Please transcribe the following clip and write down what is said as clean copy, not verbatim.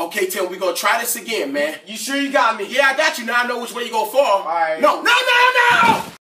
Okay, Tim, we're gonna try this again, man. You sure you got me? Yeah, I got you. Now I know which way you gonna fall. All right. No, no, no, no!